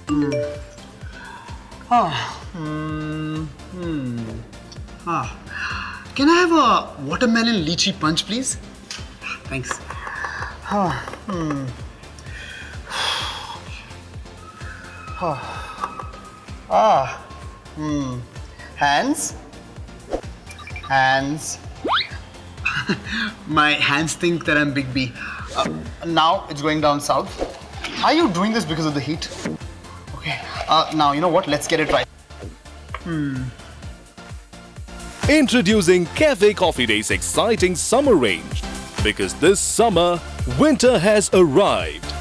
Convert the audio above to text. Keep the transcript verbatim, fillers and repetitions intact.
Mm. Ah. Mm. Mm. Ah. Can I have a watermelon lychee punch, please? Thanks. Ah. Mm. Ah. Ah. Hmm. Hands. Hands. My hands think that I'm Big B. Uh, now it's going down south. Are you doing this because of the heat? Okay. Uh, now, you know what? Let's get it right. Hmm. Introducing Cafe Coffee Day's exciting summer range. Because this summer, winter has arrived.